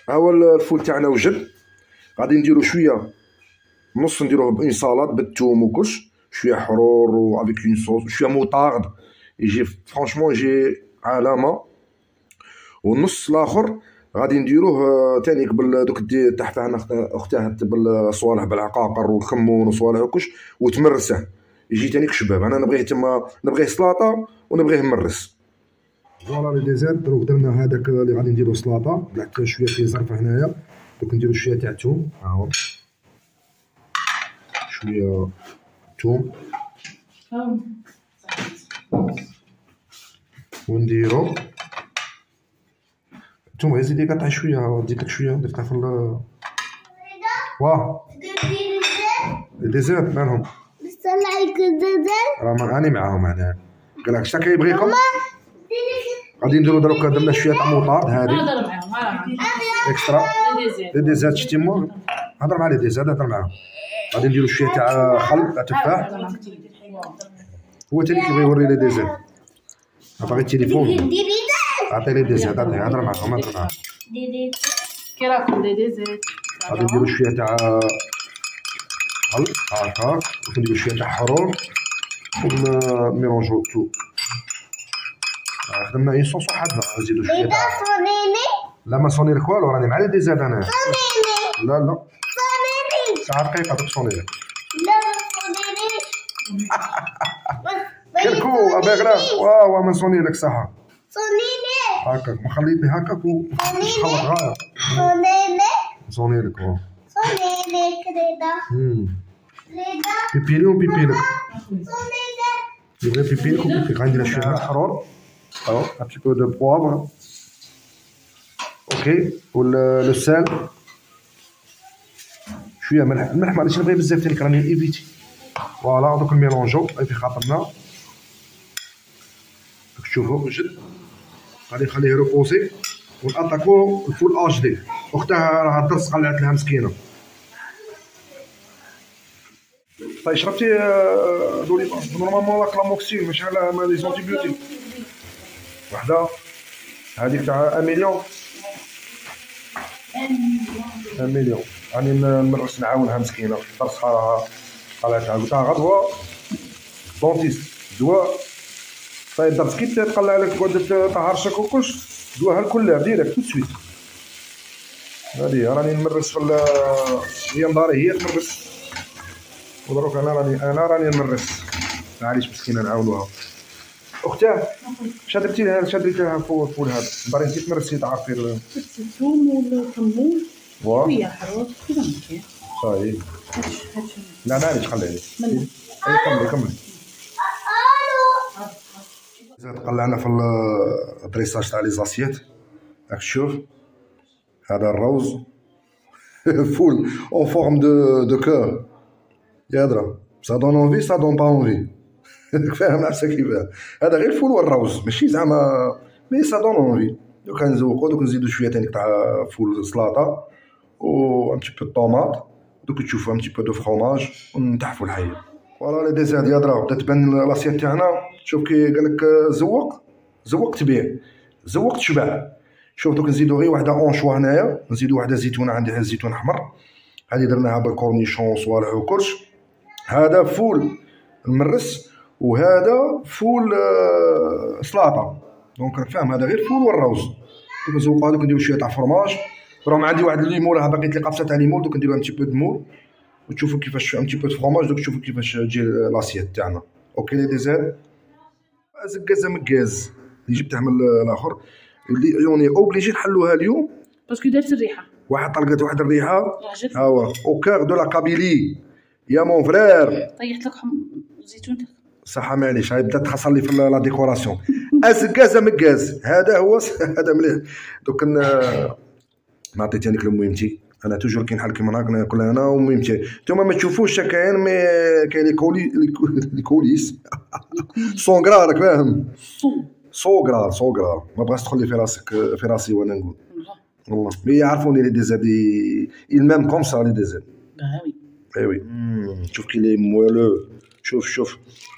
ها هو الفول تاعنا وجد. غادي نديرو شويه، نص نديروه بإون سالاد بالثوم وكلش، شويه حرور و افيك اون صوص، شويه موطارد يجي فرانشمون يجي عالمه. والنص الاخر غادي نديروه تانيك دوك تاع فيها اختها بالصوالح بالعقاقر والكمون وصوالح وكلش وتمرسه يجي تانيك شباب. انا نبغيه تما، نبغيه سلاطه ونبغيه مرس. فوالا لي ديزير. دروك درنا هذاك اللي غادي نديرو سلاطه، بلعت شويه فيه زرفه هنايا. دوك نديرو شويه تاع الثوم، ها هو شويه ثوم ونديرو الثوم. غير زيدي قطع شويه، زيد لك شويه ضيف في واه الديزير مالهم بصلعك الدجاج راه راني معاهم انا. قال لك شتا كيبغيكم. غادي نديرو دروك درنا شويه تاع موطارد هادي اكسترا. لي ديزير شتي مو هضر مع لي ديزير، هضر معاهم. غادي نديرو شويه تاع خل تاع تفاح. هو تاني كيبغي يوري لي ديزير. باغي التليفون عطي لي ديزير، عطيه هضر معاهم هضر معاهم. كي راكم لي ديزير. غادي نديرو شويه تاع خل هاكا، ونديرو شويه تاع حرور ونميرونجو تو. خدمنا اون صوص وحدنا. نزيدو شويه تاع صونيني. لا ما صوني لك والو، راني مع لي ديزير انا. صونيني. لا لا صونيني. ساعه دقيقه دوك صوني لك. لا صونيني. كركو ابيغرا واه ما صوني لك صح. صونيني. هكاك ما خليتني هكاك وتخلط غايه. صونيني. صوني لك واه. صونيني كريدا. كريدا. بيبي لي وبيبي لك. صونيني. يبغي بيبي لك وبيبي. غندير لك شويه حرور، اهو ان بتي بو دو بوافر. اوكي. لو سال شويه ملح. الملح معليش نبغي بزاف تاني راني ايفيتي. فوالا دوك نميلونجو في خاطرنا. دوك تشوفو وجد. غادي نخليه روبوسي ونأطاكو الفول اش دي. اختها راها درس قلعت لها مسكينه. طيب شربتي دولي نورمالمون لا كلاموكسين ماشي على لي زونتيبيوتيك. وحده هذيك تاع 1 مليون. 1 مليون راني نمرس نعاونها مسكينه. درسها راها قلعتها. قلت لها غدوه دونتيست دواء. طيب درس كي تقلع لك تقعد تهرشك وكلش دواها الكل ديريكت تو سويت. هذه راني نمرس في هي نضاري هي تمرس. ودروك انا راني نمرس. معليش مسكينه نعاونوها. اختاه اش درتي لها؟ اش درتي لها فول هذا؟ نضاري انت تمرسي تعرفي الثوم والكمون شويه حروت كذا ممكن. صاي لا معليش خليه. كملي. زاد قلعنا في الدريساج تاع لي زاسيات. راك تشوف هذا الروز فول اون فورم دو كور. يا درا سا دون اونفي سا دون با اونفي. فاهم عفسه كيفاه. هذا غير الفول والروز ماشي زعما مي سا دون اونفي. دوك نزوقو دوك نزيدو شويه تانيك تاع فول سلاطه و ان تي بو طوماط. دوك تشوفو ان تي بو دو فروماج ونتحفو الحيه. فوالا لي ديزير يا درا بدات تبان لاسيات تاعنا. شوف كي قالك زوق تبيع، زوق تشبع. شوف دوك نزيدو غير وحده اونشوا هنايا، نزيدو وحده زيتونه، عندي زيتون احمر هذه درناها بالكورنيشون صوالح وكلش. هذا فول المرس وهذا فول سلاطه. دونك راك فاهم هذا غير فول والروز. دوك نزوقو هذوك نديرو شويه تاع فرماج. راهم عندي واحد الليمون راه باقي لي قفصه تاع ليمون. دوك نديرو ان تي بو دو مول وتشوفوا كيفاش ان تي بو دو فرماج. دوك تشوفوا كيفاش تجي لاسيات تاعنا. اوكي لي ديزير. زكازه مكاز اللي جبته من الاخر اللي يوني اوبليجي نحلوها اليوم باسكو دارت الريحه. طلقت واحد الريحه. ها هو او كار دو لا كابيلي يا مون فرير. طيحت لك زيتون صح معليش. هاي بدات تحصل لي في لا ديكوراسيون. زكازه مكاز هذا هو هذا مليح. دوك نعطي تاني لميمتي. انا توجور كي نحل كيما هاك ناكل انا وميمتي. نتوما ما تشوفوش كاين مي كاين لي كوليس سون غرا راك فاهم. سو غرا ما بغاش تدخل لي في راسي وانا نقول والله. مي يعرفوني لي ديزير دي il même comme ça les déserts. oui. Eh oui. شوف كي لي موelleux. شوف.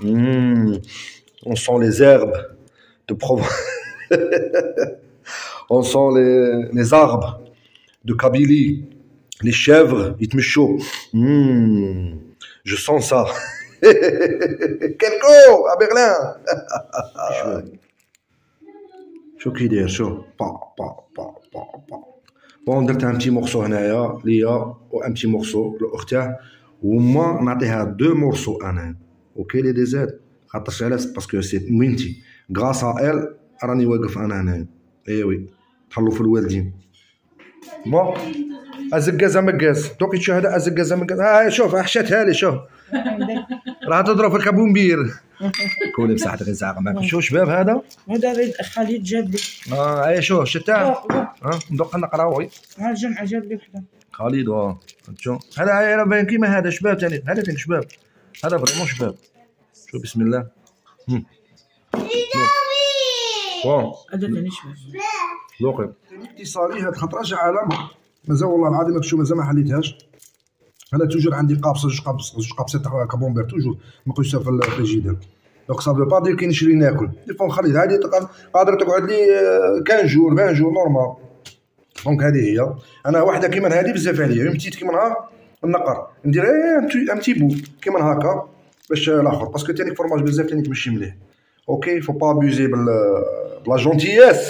On sent les herbes de Provence. On sent les arbres دو كابيلي، لي شيفر يتمشوا. جو سون سا. كالكو ا برلين. شو كي داير، شو با با با با با. بون درت ان بتي مورسو هنايا ليا و ان بتي مورسو لاختها، وما نعطيها دو مورسو انا. اوكي لي دي زاد، خاطرش علاش؟ باسكو سي موينتي غراس ا ال راني واقف انا هنايا. اي وي تهلاو في الوالدين. بون ازقازه مقاز دوك تشاهد ازقازه مقاز. ها شوف حشاتها لي، شوف راه تضرب في الكابومبير. كوني بصحتك غير زعما معاك. شو شباب هذا خالد جاب لي. اي شوف شتاه. ندوق نقرا. وي ها الجمعه جاب لي وحده. خالد شوف هذا باين كيما هذا شباب ثاني. هذا ثاني شباب، هذا فريمون شباب. شوف بسم الله. بون هذا ثاني شباب. ذوقي اتصالي هاد الخطره جا علامه مازال والله العظيم شو مازال ما حليتهاش. انا توجور عندي قابصه زوج قابصات تاع كابومبير توجور مقيسه في الفريجيدير. دونك صافي با دير كي نشري ناكل دي فون نخلي هذه قادره تقعد لي 15 جور 20 جور نورمال. دونك هذه هي. انا واحده كيما هذه بزاف عليا، متيت كيما نهار النقر ندير ان تي بو كيما هكا باش الاخر، باسكو تاني فرماج بزاف تاني تمشي مليح. اوكي فو با ابوزي بلا جونتياس.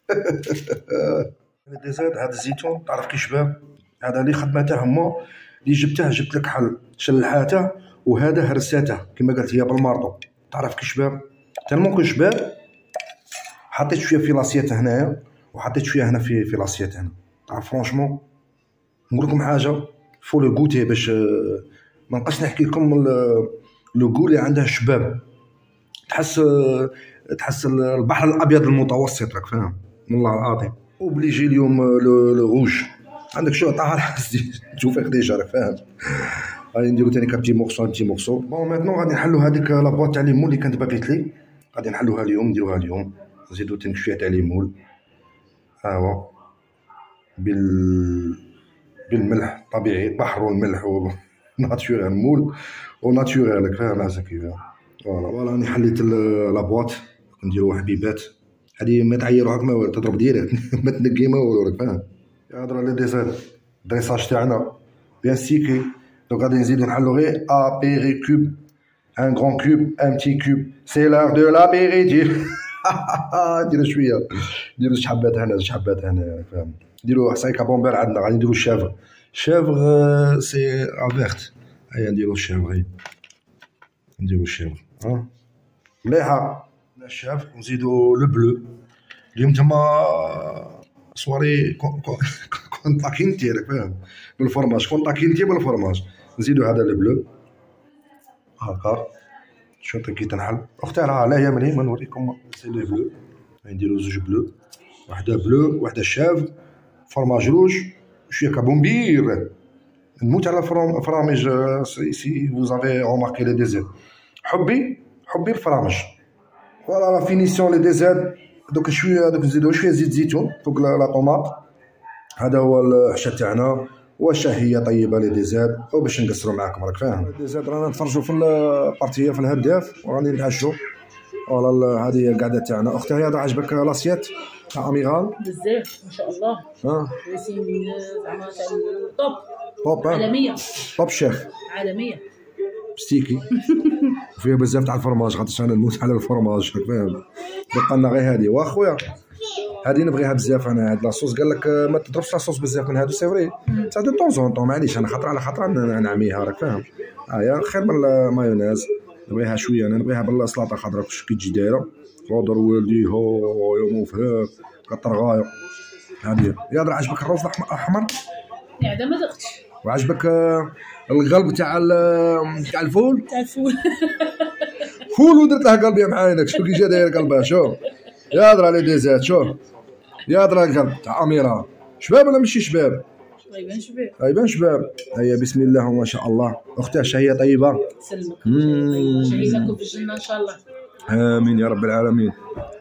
ديزاد هذا الزيتون تعرف كي شباب، هذا اللي خدمته هما اللي جبت لك حل شلحاته وهذا هرساته كما قالت هي بالمارطو. تعرف كي شباب تالمون كي شباب حطيت شويه في لاسيات هنايا وحطيت شويه هنا في لاسيات هنا. تعرف فرونشمون نقول لكم حاجه فو لو غوتي باش ما نبقاش نحكي لكم لو غو اللي عنده شباب. تحس البحر الابيض المتوسط راك فاهم والله العظيم. وبليجي اليوم لو روج عندك شو طاهر حسيت تشوفك ديجا راك فاهم. غادي نديرو تاني كابتي مورسو. بون ماتنون غادي نحلو هذيك لابواط تاع ليمون اللي كانت باقيت لي، غادي نحلوها اليوم نديروها اليوم. نزيدو تاني شويه تاع ليمون هاهو بالملح طبيعي، بحر والملح وناتشورال مول وناتشورال راك فاهم هذا كيفاه. فوالا راني حليت لابواط نديرو حبيبات. هادي ما تعيرو هاك ما والو تضرب ديريكت ما تنقي ما والو راك فاهم. هضره لي ديزاد دريساج تاعنا بيان سيكي. دونك غادي نزيدو نحلو غير ابيري كوب، ان غران كوب ان بتي كوب، سي لار دو لابيريتيف. نديرو شويه نديرو زوج حبات هنا زوج حبات هنا فاهم. نديرو حساي كابومبير عندنا غادي نديرو الشافر. شافر سي افيرت. هيا نديرو الشافر، نديرو الشافر مليحه الشاف. ونزيدو لو بلو. اليوم تما صواري كونطاكينتي راك فاهم بالفرماج، كونطاكينتي بالفرماج. نزيدو هذا لو بلو هاكا. شوف كي تنحل اختي راه لا هي ملي ما نوريكم سي لو بلو. نديرو زوج بلو، وحده بلو وحده شاف، فرماج روج شويه كابومبير. نموت على الفرامج. سي فوزافي روماركي لي ديزير حبي الفرامج. فوالا لا فينيسيون لي ديزاد. دوك شويه دوك نزيدو شويه زيت زيتون فوق لا طوماط. هذا هو الحشا تاعنا والشهيه طيبه لي ديزاد. وباش نقصروا معاكم راك فاهم. ديزاد رانا نتفرجوا في البارتيه في الهداف وراني نتعشوا. فوالا هذه هي القعده تاعنا. اختي هذا عجبك لاسيات تاع اميغال؟ بزاف ما شاء الله. ريسين زعما تاع توب عالميه. توب شيف عالميه ستيكي. وفيها بزاف تاع الفرماج خاطرش انا نموت على الفرماج راك فاهم. بقى لنا غير هذه واخويا هذه نبغيها بزاف. انا هاد لاصوص قال لك ما تضربش لاصوص بزاف من هادو سي فري تاع دو طون زون طون معليش انا خطره على خطره نعميها راك فاهم. يا خير من المايونيز نبغيها شويه. انا نبغيها بالسلطه خضراء كي تجي دايره خضر والدي هو يا موفهاك كتر غايه. هذه يا درا عجبك الروز الاحمر؟ لا هذا ما ذقتش. وعجبك القلب تاع الفول؟ تاع الفول فول ودرت له قلب يا معاينك. شوف كي جا داير قلبها. شوف يا درا لي ديزات. شوف يا درا القلب تاع اميره. شباب ولا ماشي شباب؟ يبان شباب. يبان شباب. هيا بسم الله وما شاء الله. اختها شهيه طيبه. سلمك. شهيه لكم في الجنه ان شاء الله. امين يا رب العالمين.